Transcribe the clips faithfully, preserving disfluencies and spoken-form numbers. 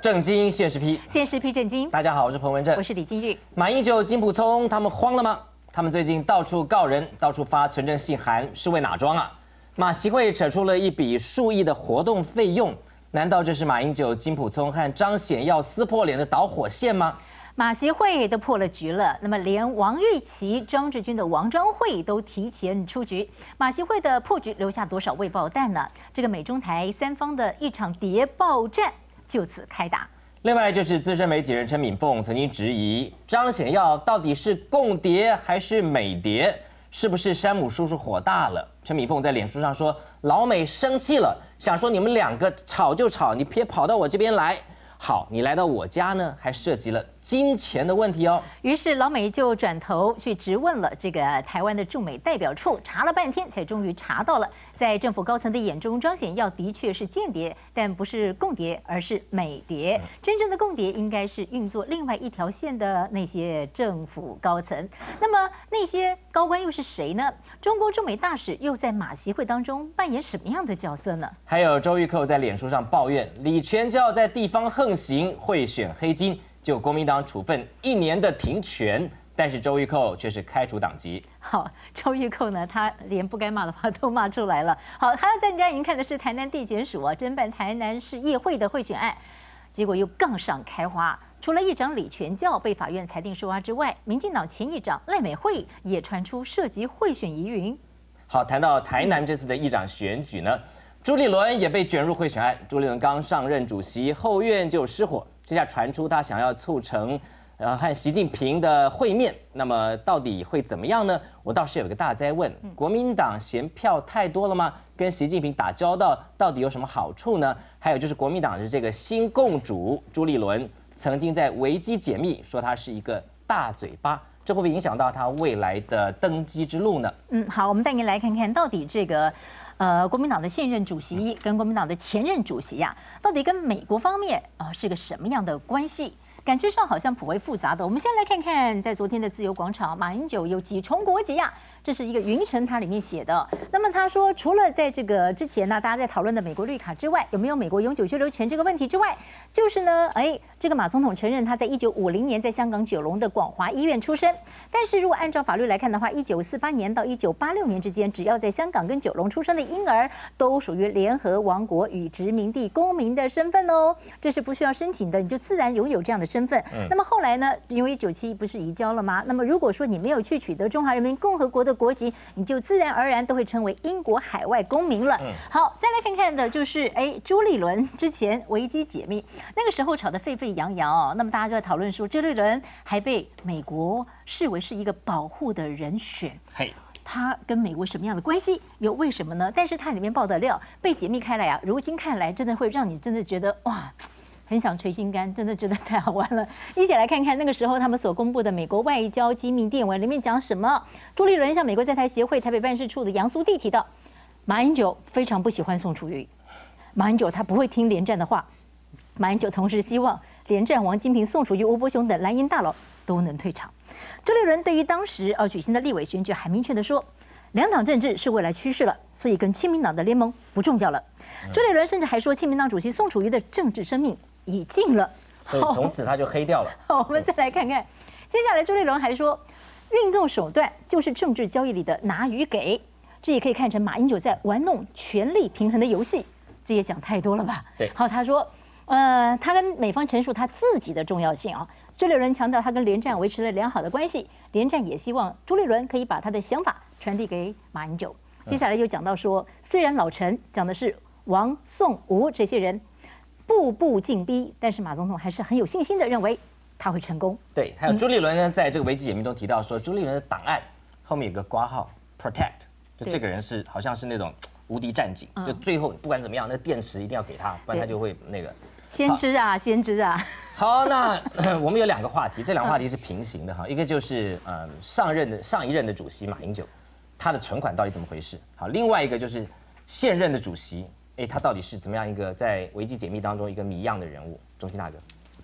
正经现实批， 现实批正经。 大家好，我是彭文正， 我是李金玉。 马英九、金溥聪他们慌了吗？他们最近到处告人，到处发存证信函，是为哪桩啊？马习会扯出了一笔数亿的活动费用，难道这是马英九、金溥聪和张显耀撕破脸的导火线吗？ 马习会都破了局了，那么连王玉琦、张志军的王章会都提前出局。马习会的破局留下多少未爆弹呢？这个美中台三方的一场谍报战就此开打。 另外就是资深媒体人陈敏凤曾经质疑张显耀到底是共谍还是美谍，是不是山姆叔叔火大了？陈敏凤在脸书上说，老美生气了，想说你们两个吵就吵，你别跑到我这边来。好，你来到我家呢，还涉及了金钱的问题哦。 于是老美就转头去质问了这个台湾的驻美代表处，查了半天才终于查到了，在政府高层的眼中，张显耀的确是间谍，但不是共谍，而是美谍。真正的共谍应该是运作另外一条线的那些政府高层。那么那些高官又是谁呢？中国驻美大使又在马习会当中扮演什么样的角色呢？ 还有周玉蔻在脸书上抱怨李全教在地方横行贿选黑金，就国民党处分一年的停权，但是周玉蔻却是开除党籍。 好，周玉蔻呢，他连不该骂的话都骂出来了。好，他在大家已经看的是台南地检署啊侦办台南市议会的贿选案，结果又杠上开花。除了议长李全教被法院裁定收押之外，民进党前议长赖美惠也传出涉及贿选疑云。 好，谈到台南这次的议长选举呢，朱立伦也被卷入贿选案。朱立伦刚上任主席，后院就失火，这下传出他想要促成呃和习近平的会面，那么到底会怎么样呢？我倒是有一个大哉问：国民党嫌票太多了吗？跟习近平打交道到底有什么好处呢？还有就是国民党的这个新共主朱立伦，曾经在维基解密说他是一个大嘴巴。这会不会影响到他未来的登基之路呢？ 嗯，好，我们带您来看看到底这个，呃，国民党的现任主席跟国民党的前任主席呀、啊，到底跟美国方面啊、呃、是个什么样的关系？感觉上好像颇为复杂的。我们先来看看，在昨天的自由广场，马英九有几重国籍啊？这是一个云层它里面写的。那么他说，除了在这个之前呢，大家在讨论的美国绿卡之外，有没有美国永久居留权这个问题之外，就是呢，哎，这个马总统承认他在一九五零年在香港九龙的广华医院出生。但是如果按照法律来看的话，一九四八年到一九八六年之间，只要在香港跟九龙出生的婴儿，都属于联合王国与殖民地公民的身份哦，这是不需要申请的，你就自然拥有这样的身份。嗯、那么后来呢，因为九七不是移交了吗？那么如果说你没有去取得中华人民共和国的国籍，你就自然而然都会成为英国海外公民了。嗯、好，再来看看的就是，哎，朱立伦之前维基解密，那个时候吵得沸沸扬扬哦，那么大家就在讨论说，朱立伦还被美国视为是一个保护的人选。 嘿。 他跟美国什么样的关系？有为什么呢？但是它里面爆的料被解密开来啊，如今看来真的会让你真的觉得哇，很想捶心肝，真的觉得太好玩了。一起来看看那个时候他们所公布的美国外交机密电文里面讲什么。朱立伦向美国在台协会台北办事处的杨苏棣提到，马英九非常不喜欢宋楚瑜，马英九他不会听连战的话，马英九同时希望连战、王金平、宋楚瑜、吴伯雄等蓝营大佬都能退场。朱立伦对于当时呃举行的立委选举还明确的说，两党政治是未来趋势了，所以跟亲民党的联盟不重要了。朱立伦甚至还说，亲民党主席宋楚瑜的政治生命已尽了， 所以从此他就黑掉了。 好，我们再来看看，接下来朱立伦还说，运作手段就是政治交易里的拿与给，这也可以看成马英九在玩弄权力平衡的游戏，这也讲太多了吧？ 对， 好，他说，呃，他跟美方陈述他自己的重要性啊。朱立伦强调，他跟连战维持了良好的关系，连战也希望朱立伦可以把他的想法传递给马英九。接下来又讲到说，虽然老陈讲的是王、宋、吴这些人步步进逼，但是马总统还是很有信心的认为他会成功。 对，还有朱立伦呢，在这个维基解密中提到说，朱立伦的档案后面有个括号 protect， 就这个人是好像是那种无敌战警，就最后不管怎么样，那电池一定要给他，不然他就会那个。 先知啊，先知啊！ 好，那我们有两个话题，这两个话题是平行的哈，一个就是呃上任的上一任的主席马英九，他的存款到底怎么回事？好，另外一个就是现任的主席，哎，他到底是怎么样一个在维基解密当中一个谜样的人物？钟欣大哥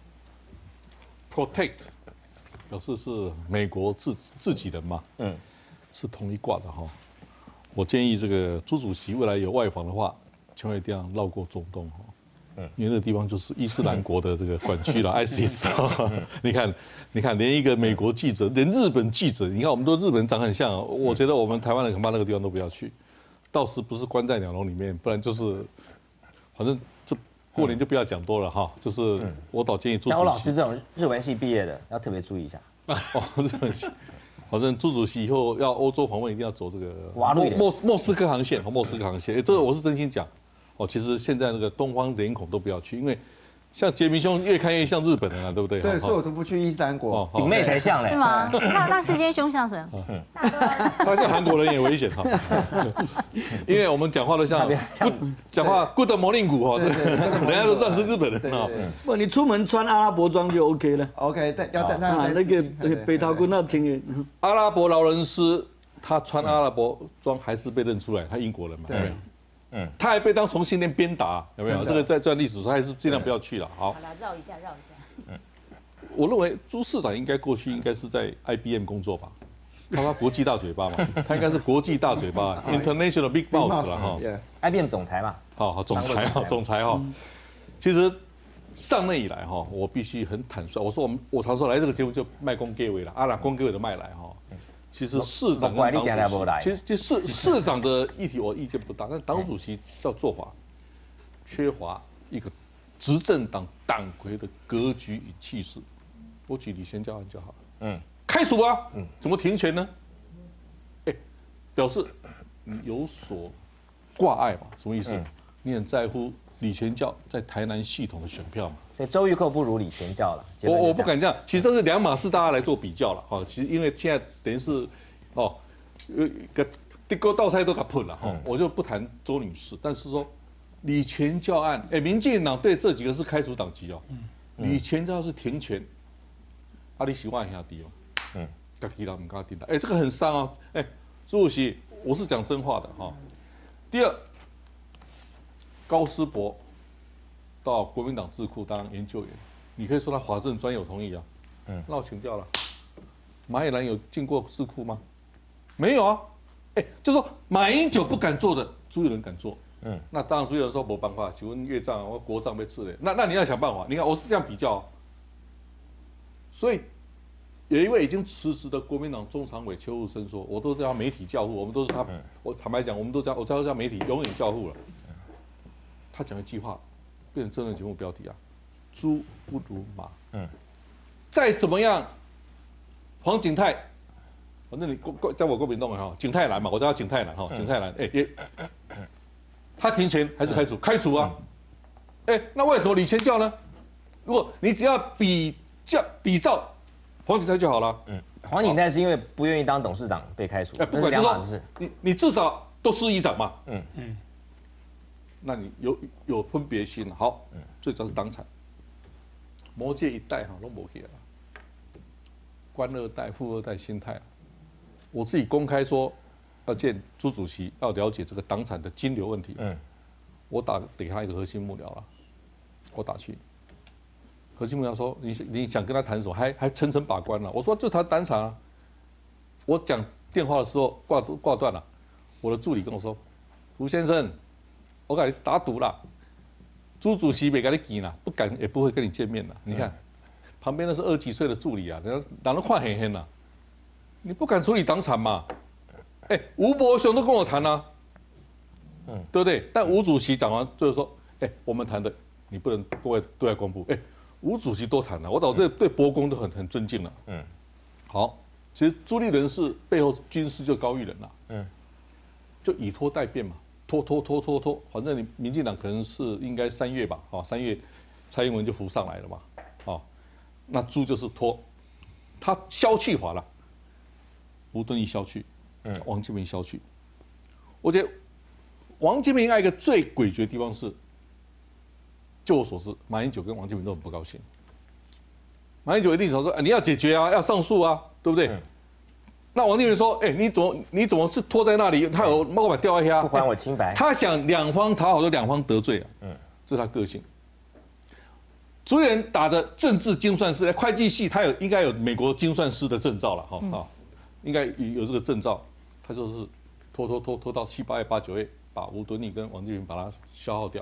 ，protect 表示是美国自自己人嘛，嗯，是同一挂的哈。我建议这个朱主席未来有外访的话，千万一定要绕过中东哈。 因为那个地方就是伊斯兰国的这个管区了 ，I S I S。你看，你看，连一个美国记者，连日本记者，你看我们都日本人长很像，我觉得我们台湾人恐怕那个地方都不要去，倒是不是关在鸟笼里面，不然就是，反正这过年就不要讲多了哈，就是我倒建议朱主席。 像我老师这种日文系毕业的，要特别注意一下。 哦，日文系。反正朱主席以后要欧洲访问，一定要走这个莫莫莫斯科航线，莫斯科航线，哎，这个我是真心讲。哦，其实现在那个东方脸孔都不要去，因为像杰明兄越看越像日本人啊，对不对？ 对，所以我都不去伊斯兰国， 顶妹才像嘞， 是吗？那那世间兄像谁？ 他像韩国人也危险哈，因为我们讲话都像讲话 Good morning 股哈，人家都知道是日本人啊。 不，你出门穿阿拉伯装就 OK 了。 OK， 但要但啊，那个北桃军那情缘， 阿拉伯劳伦斯他穿阿拉伯装还是被认出来，他英国人嘛，对不对？嗯，他还被当同性恋鞭打，有没有？这个在这段历史上还是尽量不要去了。好， 好了，绕一下，绕一下。 嗯，我认为朱市长应该过去应该是在 I B M 工作吧，他国际大嘴巴嘛，他应该是国际大嘴巴 ，International Big Mouth 了哈。 I B M 总裁嘛， 好好总裁哈，总裁哈。其实上任以来哈，我必须很坦率，我说我们我常说来这个节目就卖公给委了，阿拉公给委的卖来哈。其实市长跟党主席，其实就市市长的议题我意见不大，但党主席叫做法缺乏一个执政党党魁的格局与气势。我举李全教案就好了，嗯，开除啊，嗯，怎么停权呢？哎，表示你有所挂碍嘛，什么意思？你很在乎李全教在台南系统的选票嘛？ 所以周玉蔻不如李全教了。 我我不敢这样，其实这是两码事，大家来做比较了哈。其实因为现在等于是哦，呃，个地沟倒菜都给喷了哈，我就不谈周女士，但是说李全教案，哎，民进党对这几个是开除党籍哦，李全教是停权，啊，你喜欢兄弟哦，嗯，家己人唔敢顶的，哎，这个很伤哦，哎，朱主席，我是讲真话的哈。第二，高思博到国民党智库当研究员，你可以说他法政专有同意啊。嗯，那我请教了，马以兰有进过智库吗？没有啊。哎，就说马英九不敢做的，朱立伦敢做。嗯，那当然朱立伦说没办法，请问岳丈我国丈被刺嘞，那那你要想办法。你看我是这样比较、啊，所以有一位已经辞职的国民党中常委邱富生说，我都叫他媒体教父，我们都是他，我坦白讲，我们都叫我叫他叫媒体永远教父了。他讲一句话。变成政论节目标题啊，猪不如马。嗯，再怎么样，黄景泰，反正你在我国民党哈，景泰蓝嘛，我叫他景泰蓝哈，景泰蓝，哎也，他停权还是开除？开除啊！哎，那为什么李全教呢？如果你只要比较比照黄景泰就好了。嗯， 黄景泰是因为不愿意当董事长被开除。 哎，不管就说你你至少都是议长嘛。嗯嗯。那你有有分别心了，好，最主要是党产，魔界一代哈都没去了，官二代、富二代心态，我自己公开说要见朱主席，要了解这个党产的金流问题。嗯，我打给他一个核心幕僚了，我打去，核心幕僚说你你想跟他谈什么，还还层层把关了。我说就谈党产啊，我讲电话的时候挂挂断了，我的助理跟我说，胡先生。我给你打赌啦，朱主席没给你见啦，不敢也不会跟你见面啦。你看，旁边那是二十几岁的助理啊，人家人都看黑黑啦，你不敢处理党产嘛？哎，吴伯雄都跟我谈啊，嗯，对不对？但吴主席讲完就是说，哎，我们谈的你不能对外对外公布。哎，吴主席多谈了，我早对对伯公都很很尊敬了。嗯，好，其实朱立伦是背后军师就高玉仁了，嗯，就以拖待变嘛。拖拖拖拖拖，反正你民进党可能是应该三月吧，哦，三月蔡英文就浮上来了嘛，哦，那朱就是拖，他消去法了，吴敦义消去，嗯，王金平消去，我觉得王金平还有一个最诡谲的地方是，就我所知，马英九跟王金平都很不高兴，马英九一定说，你要解决啊，要上诉啊，对不对？嗯，那王金平说：“哎、欸，你怎么你怎么是拖在那里？他有猫把掉一下， 不还我清白。欸” 他想两方讨好，就两方得罪啊。嗯，这是他个性。朱立伦打的政治精算师，会计系他有应该有美国精算师的证照了哈啊，嗯、应该有这个证照。他就是拖拖拖拖到七八月、八九月，把吴敦义跟王金平把他消耗掉。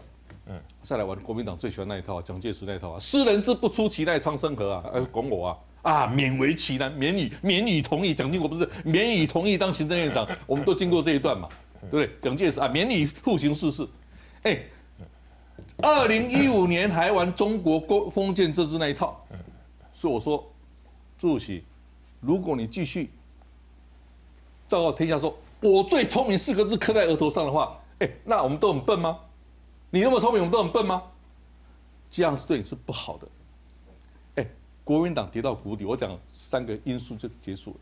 嗯，再来玩国民党最喜欢那一套，蒋介石那一套啊，斯人之不出其内，苍生何啊？呃，拱我啊！啊，勉为其难，免予免予同意。蒋经国不是免予同意当行政院长，我们都经过这一段嘛，对不对？蒋介石啊，免予复行视事。哎，二零一五年还玩中国封建政治那一套，所以我说，朱主席，如果你继续昭告天下说“我最聪明”四个字刻在额头上的话，哎，那我们都很笨吗？你那么聪明，我们都很笨吗？这样是对你是不好的。哎，国民党跌到谷底，我讲三个因素就结束了。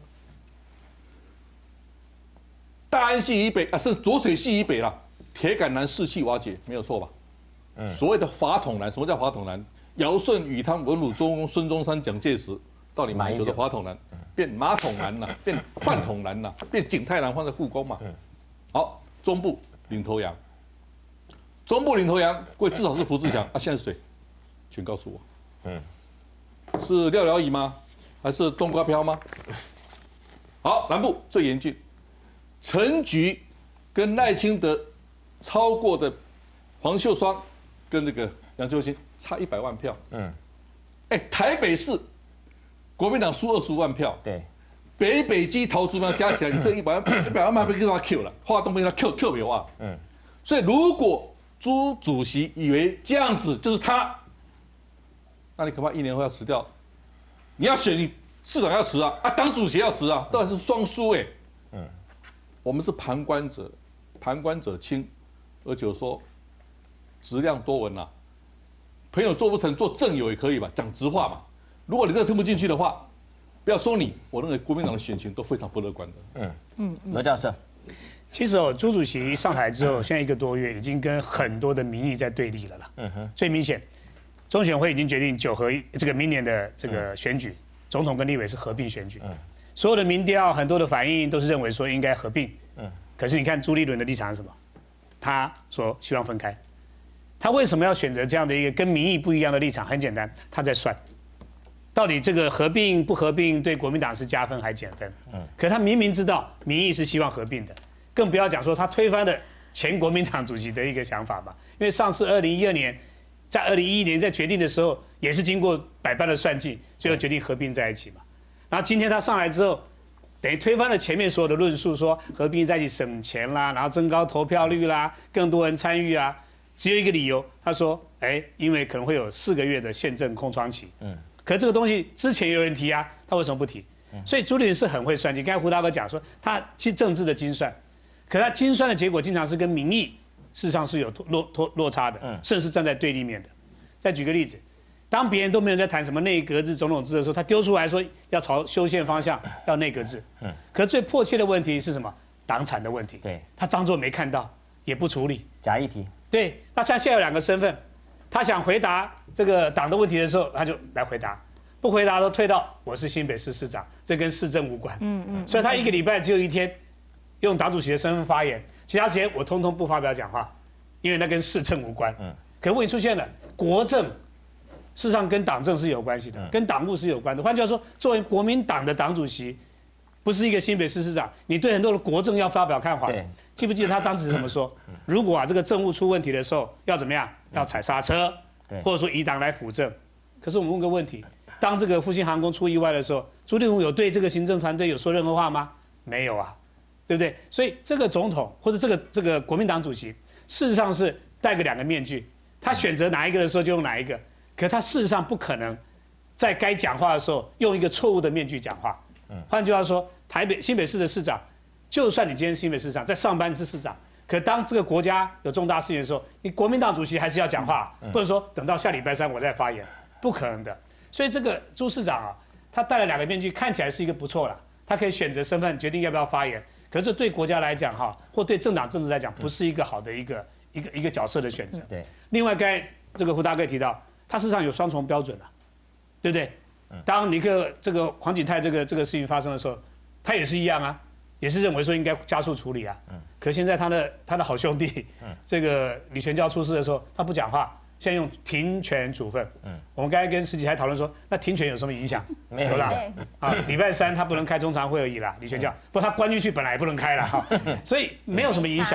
大安溪以北啊，是浊水溪以北啦，铁杆南士气瓦解，没有错吧？嗯、所谓的法统南，什么叫法统南？尧舜禹汤文武周公孙中山蒋介石，到底马英九的法统南变马桶南了，变饭桶南了，变景泰南放在故宫嘛？好，中部领头羊，中部领头羊，各位至少是胡志强啊，现在是谁？请告诉我，嗯，是廖了以吗？还是冬瓜飘吗？好，南部最严峻，陈菊跟赖清德超过的黄秀双跟这个杨秋兴差一百万票，嗯，哎，台北市国民党输二十五万票， 对， 北北基桃竹苗加起来，你这一百万一百万票被他 Q 了，华东被他 Q Q 没有啊？嗯，所以如果朱主席以为这样子就是他，那你恐怕一年后要辞掉。你要选，你市长要辞啊，啊，党主席要辞啊，当然是双输哎。嗯，我们是旁观者，旁观者清，而且说质量多闻啊。朋友做不成，做正友也可以吧，讲直话嘛。如果你这个听不进去的话，不要说你，我认为国民党的选情都非常不乐观的。嗯嗯，罗教授。 其实哦，朱主席上台之后，现在一个多月，已经跟很多的民意在对立了啦。嗯哼，最明显，中选会已经决定九合一这个明年的这个选举，总统跟立委是合并选举。嗯，所有的民调，很多的反应都是认为说应该合并。嗯，可是你看朱立伦的立场是什么？他说希望分开。他为什么要选择这样的一个跟民意不一样的立场？很简单，他在算，到底这个合并不合并对国民党是加分还减分？嗯，可他明明知道民意是希望合并的。更不要讲说他推翻了前国民党主席的一个想法嘛，因为上次二零一二年，在二零一一年在决定的时候，也是经过百般的算计，最后决定合并在一起嘛。然后今天他上来之后，等于推翻了前面所有的论述，说合并在一起省钱啦，然后增高投票率啦，更多人参与啊，只有一个理由，他说，哎，因为可能会有四个月的宪政空窗期。嗯，可这个东西之前有人提啊，他为什么不提？所以朱立伦是很会算计。刚才胡大哥讲说，他其实政治的精算。可他精算的结果经常是跟民意事实上是有落落落差的，甚至是站在对立面的。再举个例子，当别人都没有在谈什么内阁制、总统制的时候，他丢出来说要朝修宪方向，要内阁制。嗯，可最迫切的问题是什么？党产的问题。 对， 他当作没看到，也不处理。 假议题。 对，那他现在有两个身份，他想回答这个党的问题的时候，他就来回答；不回答都退到我是新北市市长，这跟市政无关。嗯嗯，所以他一个礼拜只有一天。用党主席的身份发言，其他时间我通通不发表讲话，因为那跟市政无关。嗯，可问题出现了，国政事实上跟党政是有关系的，跟党务是有关的。换句话说，作为国民党的党主席，不是一个新北市市长，你对很多的国政要发表看法。记不记得他当时怎么说？如果啊这个政务出问题的时候，要怎么样？要踩刹车，或者说以党来辅政。可是我们问个问题：当这个复兴航空出意外的时候，朱立伦有对这个行政团队有说任何话吗？没有啊。对不对？所以这个总统或者这个这个国民党主席，事实上是戴个两个面具，他选择哪一个的时候就用哪一个，可他事实上不可能在该讲话的时候用一个错误的面具讲话。换句话说，台北新北市的市长，就算你今天新北市长在上班是市长，可当这个国家有重大事情的时候，你国民党主席还是要讲话，不能说等到下礼拜三我再发言，不可能的。所以这个朱市长啊，他戴了两个面具，看起来是一个不错啦，他可以选择身份决定要不要发言。可是这对国家来讲哈，或对政党政治来讲，不是一个好的一个一个一个角色的选择。对。另外，刚才这个胡大哥提到，他事实上有双重标准了，对不对？当尼克这个黄景泰这个这个事情发生的时候，他也是一样啊，也是认为说应该加速处理啊。可现在他的他的好兄弟，这个李全教出事的时候，他不讲话。现在用停权处分，嗯，我们刚才跟十几还讨论说，那停权有什么影响？没有啦，啊，礼拜三他不能开中常会而已啦，李全教，不过他关进去本来也不能开了哈，所以没有什么影响啊。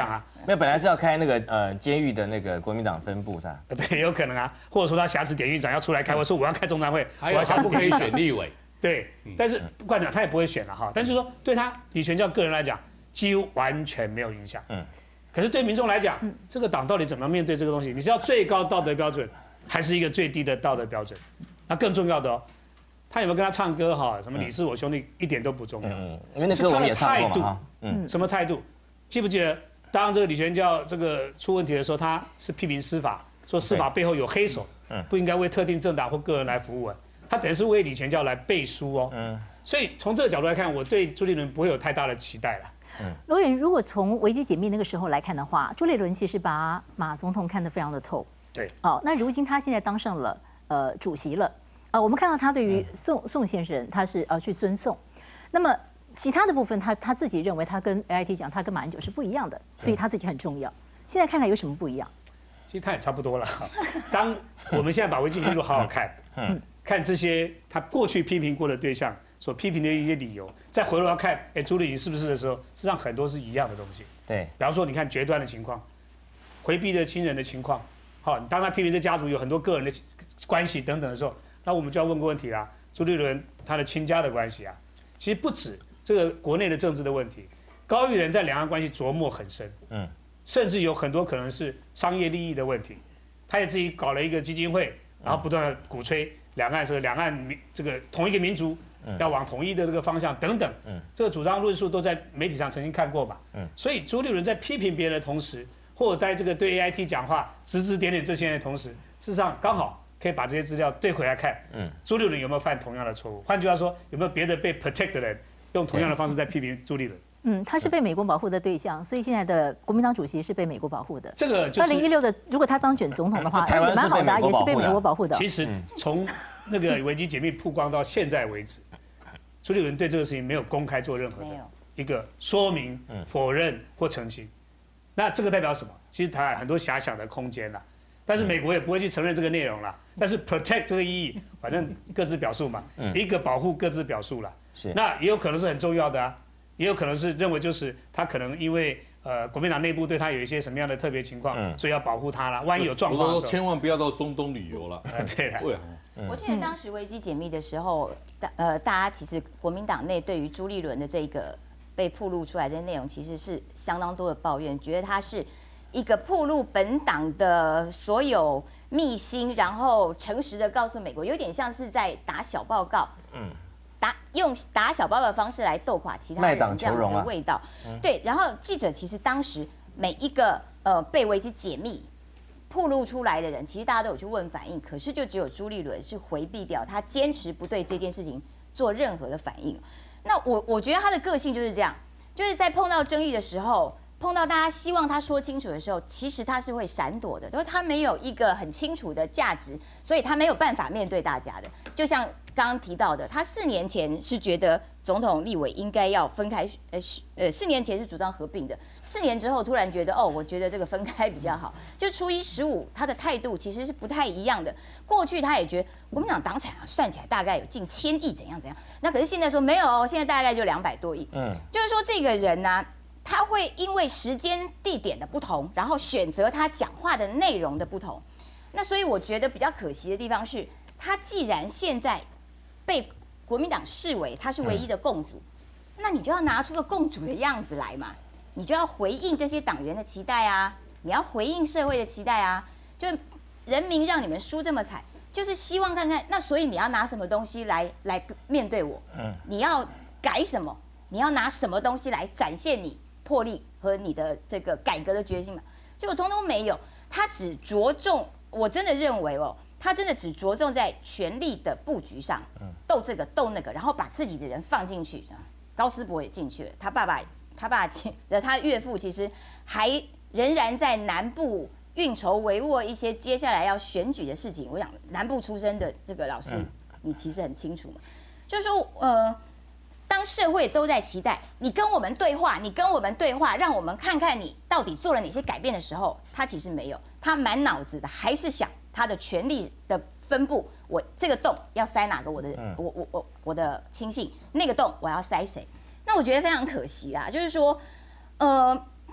没有，本来是要开那个呃监狱的那个国民党分部是吧？ 对，有可能啊，或者说他辖制典狱长要出来开会，说我要开中常会， 还有他不可以选立委。 对，但是不管讲他也不会选了哈。但是说对他李全教个人来讲，几乎完全没有影响。嗯。可是对民众来讲，这个党到底怎么样面对这个东西？你是要最高道德标准，还是一个最低的道德标准？那更重要的哦，他有没有跟他唱歌哈？什么你是我兄弟，一点都不重要。嗯， 因为那歌我们也唱过嘛。 嗯。什么态度？记不记得当这个李全教这个出问题的时候，他是批评司法，说司法背后有黑手，不应该为特定政党或个人来服务。他等于是为李全教来背书哦。嗯。所以从这个角度来看，我对朱立伦不会有太大的期待了。 罗远，如果从危机解密那个时候来看的话，朱立伦其实把马总统看得非常的透。 对。 哦，那如今他现在当上了呃主席了，呃，我们看到他对于宋宋先生，他是呃去尊宋。那么其他的部分他，他自己认为他跟 A I T 讲，他跟马英九是不一样的，所以他自己很重要。现在看来有什么不一样？ 其实他也差不多了。当我们现在把危机记录好好看，嗯，看这些他过去批评过的对象所批评的一些理由，再回头要看，哎，朱立伦是不是的时候，实际上很多是一样的东西。 对， 比方说，你看决断的情况，回避的亲人的情况，好，当他批评这家族有很多个人的关系等等的时候，那我们就要问个问题啦：朱立伦他的亲家的关系啊，其实不止这个国内的政治的问题，高育仁在两岸关系琢磨很深，嗯，甚至有很多可能是商业利益的问题，他也自己搞了一个基金会，然后不断的鼓吹两岸这个两岸民这个同一个民族。要往统一的这个方向等等，这个主张论述都在媒体上曾经看过嘛。所以朱立伦在批评别人的同时，或者在这个对 A I T 讲话指指点点这些人的同时，事实上刚好可以把这些资料对回来看，朱立伦有没有犯同样的错误？换句话说，有没有别的被 protect 的人用同样的方式在批评朱立伦？ 嗯，他是被美国保护的对象，所以现在的国民党主席是被美国保护的。 这个就是二零一六的，如果他当选总统的话，也蛮好的，也是被美国保护的。 其实从那个危机解密曝光到现在为止。朱立伦对这个事情没有公开做任何的一个说明、否认或澄清，那这个代表什么？其实他有很多遐想的空间啦，但是美国也不会去承认这个内容啦。但是 protect 这个意义，反正各自表述嘛，一个保护各自表述啦。是，那也有可能是很重要的啊，也有可能是认为就是他可能因为呃国民党内部对他有一些什么样的特别情况，所以要保护他啦。万一有状况的时候， 千万不要到中东旅游了。 对了。 我记得当时危机解密的时候，大呃大家其实国民党内对于朱立伦的这个被曝露出来的内容，其实是相当多的抱怨，觉得他是一个曝露本党的所有秘辛，然后诚实的告诉美国，有点像是在打小报告，嗯，打用打小报告的方式来斗垮其他人这样子的味道。对，然后记者其实当时每一个呃被危机解密曝露出来的人，其实大家都有去问反应，可是就只有朱立伦是回避掉，他坚持不对这件事情做任何的反应。那我我觉得他的个性就是这样，就是在碰到争议的时候，碰到大家希望他说清楚的时候，其实他是会闪躲的，因为他没有一个很清楚的价值，所以他没有办法面对大家的。就像刚刚提到的，他四年前是觉得总统立委应该要分开，呃呃，四年前是主张合并的，四年之后突然觉得，哦，我觉得这个分开比较好。就初一十五，他的态度其实是不太一样的。过去他也觉得国民党党产啊，算起来大概有近千亿，怎样怎样。那可是现在说没有哦，现在大概就两百多亿。嗯，就是说这个人呢、啊，他会因为时间地点的不同，然后选择他讲话的内容的不同。那所以我觉得比较可惜的地方是，他既然现在被国民党视为他是唯一的共主，那你就要拿出个共主的样子来嘛，你就要回应这些党员的期待啊，你要回应社会的期待啊，就人民让你们输这么惨，就是希望看看，那所以你要拿什么东西来来面对我？嗯，你要改什么？你要拿什么东西来展现你魄力和你的这个改革的决心嘛？结果通通没有，他只着重，我真的认为哦。他真的只着重在权力的布局上，斗这个斗那个，然后把自己的人放进去。高思博也进去了，他爸爸、他爸、他岳父其实还仍然在南部运筹帷幄一些接下来要选举的事情。我想南部出身的这个老师，你其实很清楚嘛，就是说，呃，当社会都在期待你跟我们对话，你跟我们对话，让我们看看你到底做了哪些改变的时候，他其实没有，他满脑子的还是想。他的权力的分布，我这个洞要塞哪个我的，我我我我的亲信，那个洞我要塞谁？那我觉得非常可惜啦，就是说，呃，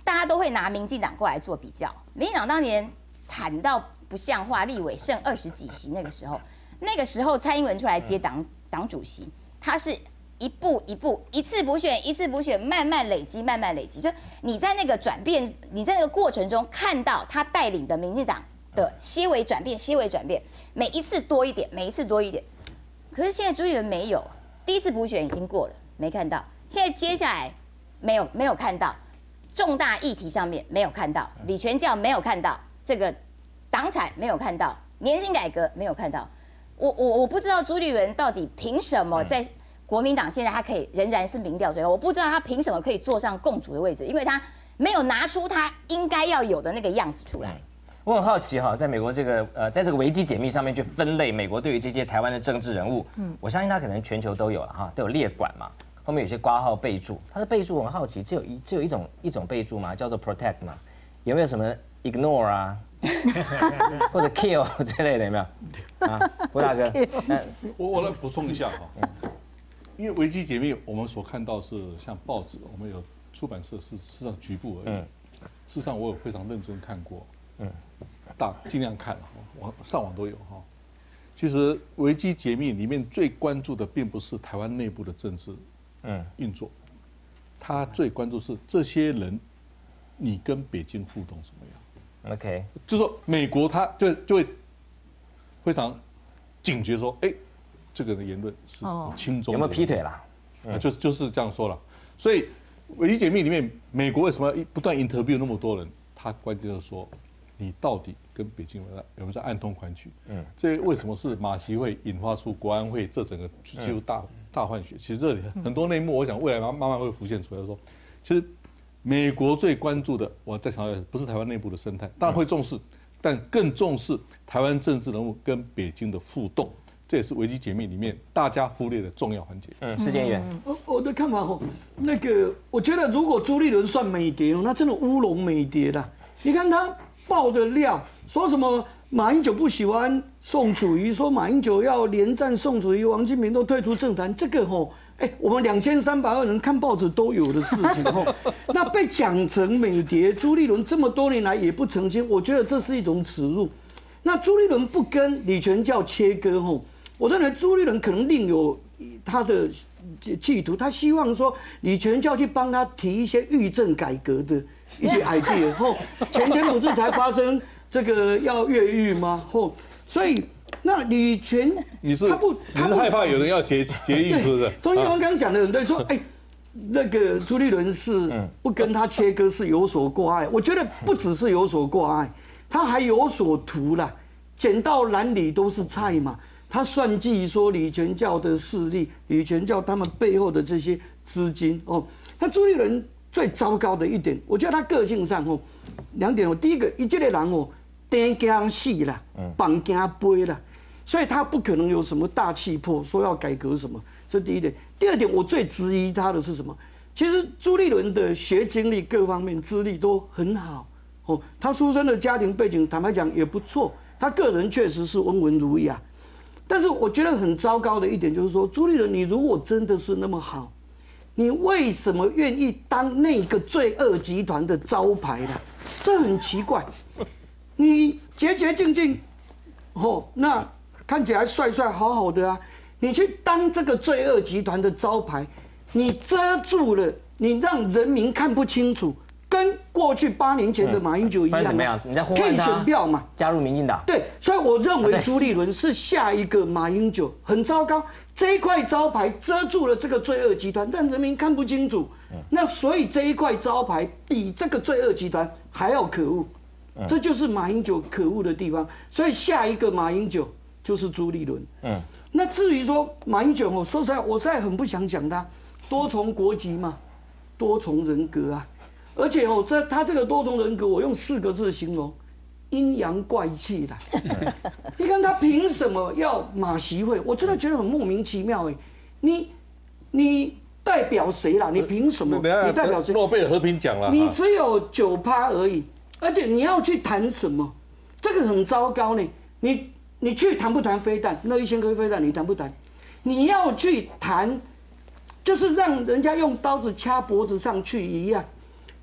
大家都会拿民进党过来做比较。民进党当年惨到不像话，立委剩二十几席，那个时候，那个时候蔡英文出来接党党主席，他是一步一步，一次补选，一次补选，慢慢累积，慢慢累积。就你在那个转变，你在那个过程中看到他带领的民进党的些微转变，些微转变，每一次多一点，每一次多一点。可是现在朱立伦没有，第一次补选已经过了，没看到。现在接下来没有没有看到，重大议题上面没有看到，李全教没有看到，这个党产没有看到，年金改革没有看到。我我我不知道朱立伦到底凭什么在国民党现在他可以仍然是民调最后，我不知道他凭什么可以坐上共主的位置，因为他没有拿出他应该要有的那个样子出来。 我很好奇哈，在美国这个呃，在这个维基解密上面去分类美国对于这些台湾的政治人物，嗯，我相信他可能全球都有了哈，都有列管嘛，后面有些括号备注，他的备注我很好奇，只有一只有一种一种备注嘛，叫做 protect 嘛，有没有什么 ignore 啊，或者 kill 之类的有没有？啊，郭大哥， 我我来补充一下哈，因为维基解密我们所看到是像报纸，我们有出版社是事实上局部而已，事实上我有非常认真看过，嗯。大尽量看，网上网都有哈。其实维基解密里面最关注的并不是台湾内部的政治嗯运作，他最关注是这些人你跟北京互动怎么样 ？OK， 就是说美国他就就会非常警觉说，哎，这个的言论是轻重有没有劈腿啦？ 啊，就是就是这样说了。所以维基解密里面，美国为什么要不断 interview 那么多人？他关键就是说，你到底跟北京有没有在暗通款曲？嗯，这为什么是马习会引发出国安会这整个几乎大大换血？其实这里很多内幕，我想未来慢慢会浮现出来。说，其实美国最关注的，我再强调，不是台湾内部的生态，当然会重视，但更重视台湾政治人物跟北京的互动。这也是维基解密里面大家忽略的重要环节。 嗯，施建元， 我我的看法吼，那个我觉得如果朱立伦算美谍哦，那真的乌龙美谍啦。你看他爆的料，说什么马英九不喜欢宋楚瑜，说马英九要连战宋楚瑜、王金平都退出政坛，这个吼，哎，我们两千三百万人看报纸都有的事情吼，那被讲成美谍，朱立伦这么多年来也不澄清，我觉得这是一种耻辱。那朱立伦不跟李全教切割吼。我认为朱立伦可能另有他的企图，他希望说李全教去帮他提一些狱政改革的一些 idea。后前天不是才发生这个要越狱吗？后所以那李全你是他不他是害怕有人要劫劫狱是不是？ 钟英刚刚讲的很对，说哎那个朱立伦是不跟他切割是有所挂碍，我觉得不只是有所挂碍，他还有所图啦，捡到篮里都是菜嘛。他算计说李全教的势力，李全教他们背后的这些资金哦。那朱立伦最糟糕的一点，我觉得他个性上哦，两点哦。第一个，一这个人哦，颠惊死啦，绑惊背啦，所以他不可能有什么大气魄，说要改革什么，这第一点。第二点，我最质疑他的是什么？其实朱立伦的学经历各方面资历都很好哦，他出生的家庭背景，坦白讲也不错，他个人确实是温文儒雅。但是我觉得很糟糕的一点就是说，朱立伦，你如果真的是那么好，你为什么愿意当那个罪恶集团的招牌呢？这很奇怪。你洁洁净净，哦，那看起来帅帅好好的啊，你去当这个罪恶集团的招牌，你遮住了，你让人民看不清楚。跟过去八年前的马英九一样， 怎么样？你在呼可以唤他选票嘛？ 加入民进党？ 对，所以我认为朱立伦是下一个马英九，很糟糕。这一块招牌遮住了这个罪恶集团，让人民看不清楚。那所以这一块招牌比这个罪恶集团还要可恶，这就是马英九可恶的地方。所以下一个马英九就是朱立伦。嗯，那至于说马英九，我说实在，我实在很不想讲他多重国籍嘛，多重人格啊。而且哦，这他这个多重人格，我用四个字形容：阴阳怪气的。你看他凭什么要马习会？我真的觉得很莫名其妙哎。你你代表谁啦？你凭什么？你代表谁？ 诺贝尔和平奖了。 你只有九趴而已，而且你要去谈什么？这个很糟糕呢。你你去谈不谈飞弹？那一千颗飞弹你谈不谈？你要去谈，就是让人家用刀子掐脖子上去一样。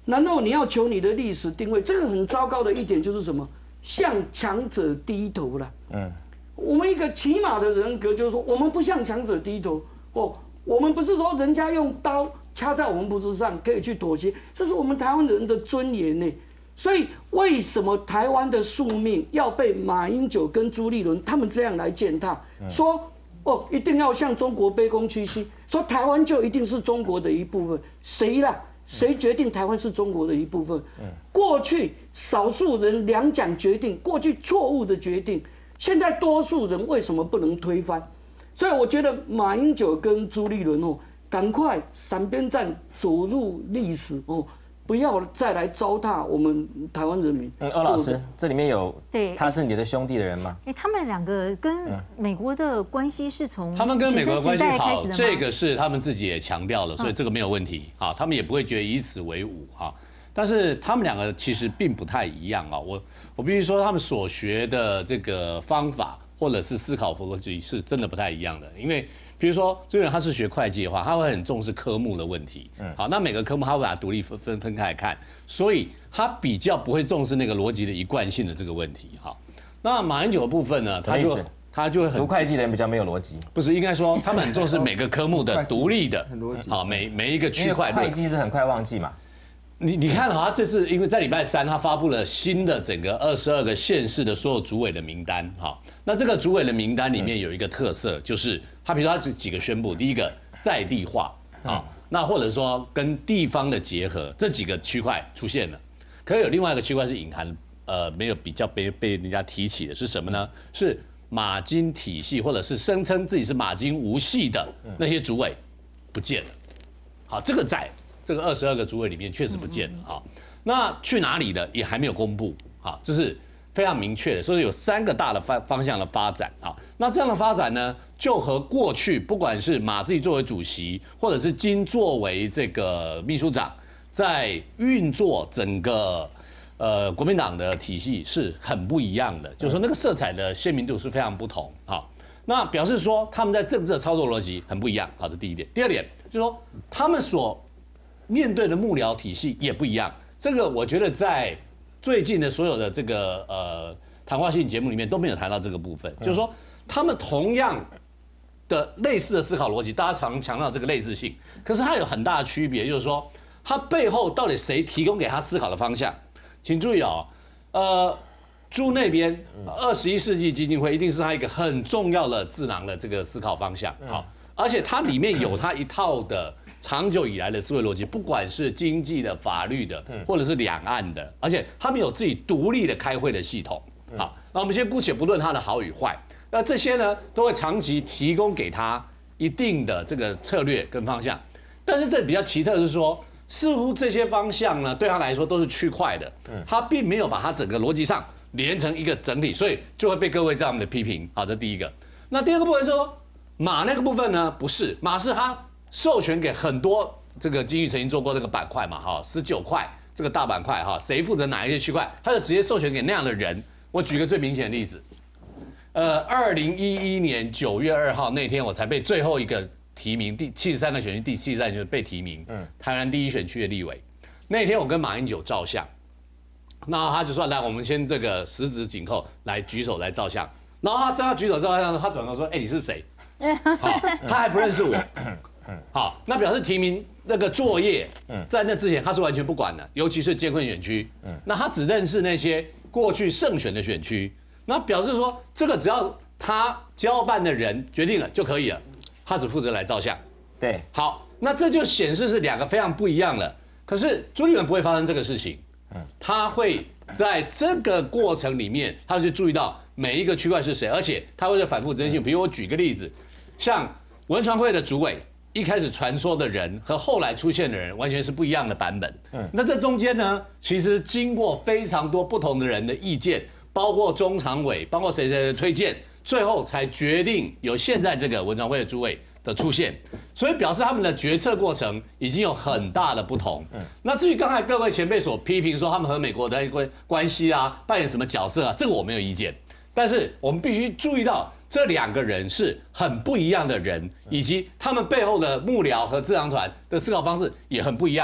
然后你要求你的历史定位，这个很糟糕的一点就是什么？向强者低头了。嗯，我们一个起码的人格就是说，我们不向强者低头。哦，我们不是说人家用刀掐在我们脖子上可以去妥协，这是我们台湾人的尊严呢。所以为什么台湾的宿命要被马英九跟朱立伦他们这样来践踏？说哦，一定要向中国卑躬屈膝，说台湾就一定是中国的一部分，谁啦？谁决定台湾是中国的一部分？过去少数人两蒋决定，过去错误的决定，现在多数人为什么不能推翻？所以我觉得马英九跟朱立伦哦，赶快闪边站，走入历史哦。不要再来糟蹋我们台湾人民。 嗯，欧老师，这里面有对他是你的兄弟的人吗？ 哎，他们两个跟美国的关系是从他们跟美国的关系好，这个个是他们自己也强调了，所以这个没有问题啊，他们也不会觉得以此为伍哈。但是他们两个其实并不太一样啊，我我必须说他们所学的这个方法或者是思考逻辑是真的不太一样的，因为。比如说，这个人他是学会计的话，他会很重视科目的问题。嗯，好，那每个科目他会把它独立分分分开来看，所以他比较不会重视那个逻辑的一贯性的这个问题。好，那马英九的部分呢，他就他就会很读会计的人比较没有逻辑， 不是应该说他们很重视每个科目的独立的逻辑， 好每每一个区块。 会计是很快忘记嘛。 你你看哈，他这次因为在礼拜三，他发布了新的整个二十二个县市的所有主委的名单，哈，那这个主委的名单里面有一个特色，就是他比如说他几个宣布，第一个在地化，啊，那或者说跟地方的结合，这几个区块出现了，可是有另外一个区块是隐含，呃，没有比较被被人家提起的是什么呢？是马金体系，或者是声称自己是马金无系的那些主委不见了，好，这个在。这个二十二个主委里面确实不见了啊，那去哪里了也还没有公布啊，这是非常明确的，所以有三个大的方方向的发展啊。那这样的发展呢，就和过去不管是马自己作为主席，或者是金作为这个秘书长，在运作整个呃国民党的体系是很不一样的，就是说那个色彩的鲜明度是非常不同啊。那表示说他们在政治的操作逻辑很不一样，好，这第一点。第二点就是说他们所面对的幕僚体系也不一样，这个我觉得在最近的所有的这个呃谈话性节目里面都没有谈到这个部分，就是说他们同样的类似的思考逻辑，大家常强调这个类似性，可是它有很大的区别，就是说它背后到底谁提供给他思考的方向？请注意哦，呃，朱那边二十一世纪基金会一定是他一个很重要的智囊的这个思考方向啊，而且它里面有它一套的。长久以来的思维逻辑，不管是经济的、法律的，或者是两岸的，而且他们有自己独立的开会的系统。好，那我们先姑且不论它的好与坏，那这些呢，都会长期提供给他一定的这个策略跟方向。但是这比较奇特的是说，似乎这些方向呢，对他来说都是区块的，他并没有把它整个逻辑上连成一个整体，所以就会被各位这样的批评。好，这第一个。那第二个部分说，马那个部分呢，不是马是他。授权给很多这个金玉曾经做过这个板块嘛，哈，十九块这个大板块哈，谁负责哪一些区块，他就直接授权给那样的人。我举个最明显的例子，呃，二零一一年九月二号那天，我才被最后一个提名，第七十三个选区，第七十三选区被提名，嗯，台南第一选区的立委。那天我跟马英九照相，那他就说来，我们先这个十指紧扣来举手来照相，然后他正要举手照相，他转头说，哎，你是谁？好，他还不认识我。好，那表示提名那个作业，在那之前他是完全不管的，尤其是艰困选区，那他只认识那些过去胜选的选区，那表示说这个只要他交办的人决定了就可以了，他只负责来照相。 对， 好，那这就显示是两个非常不一样的。可是朱立伦不会发生这个事情，他会在这个过程里面，他就注意到每一个区块是谁，而且他会在反复更新。比如我举个例子，像文传会的主委。一开始传说的人和后来出现的人完全是不一样的版本。嗯，那这中间呢，其实经过非常多不同的人的意见，包括中常委，包括谁谁的推荐，最后才决定有现在这个文传会的诸位的出现。所以表示他们的决策过程已经有很大的不同。嗯，那至于刚才各位前辈所批评说他们和美国的关系啊，扮演什么角色啊，这个我没有意见。但是我们必须注意到。这两个人是很不一样的人，以及他们背后的幕僚和智囊团的思考方式也很不一样。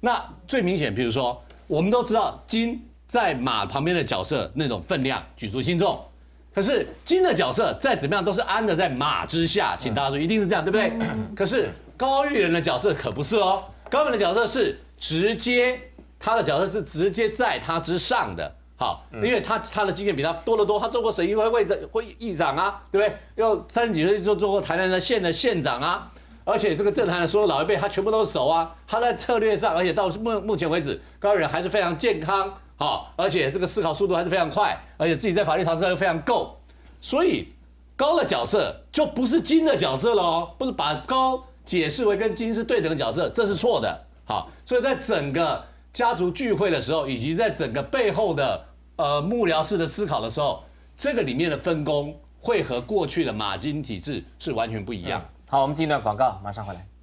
那最明显，比如说我们都知道金在马旁边的角色那种分量举足轻重，可是金的角色再怎么样都是安的在马之下，请大家注意，一定是这样，对不对？可是高玉人的角色可不是哦，高玉人的角色是直接，他的角色是直接在他之上的。好，因为他他的经验比他多得多，他做过省议会会会议长啊，对不对？又三十几岁就做过台南的县的县长啊，而且这个政坛的所有老一辈他全部都熟啊。他在策略上，而且到目目前为止，高玉人还是非常健康，好，而且这个思考速度还是非常快，而且自己在法律常识又非常够，所以高的角色就不是金的角色了哦，不是把高解释为跟金是对等的角色，这是错的。好，所以在整个家族聚会的时候，以及在整个背后的呃幕僚式的思考的时候，这个里面的分工会和过去的马金体制是完全不一样。 好，我们进一段广告，马上回来。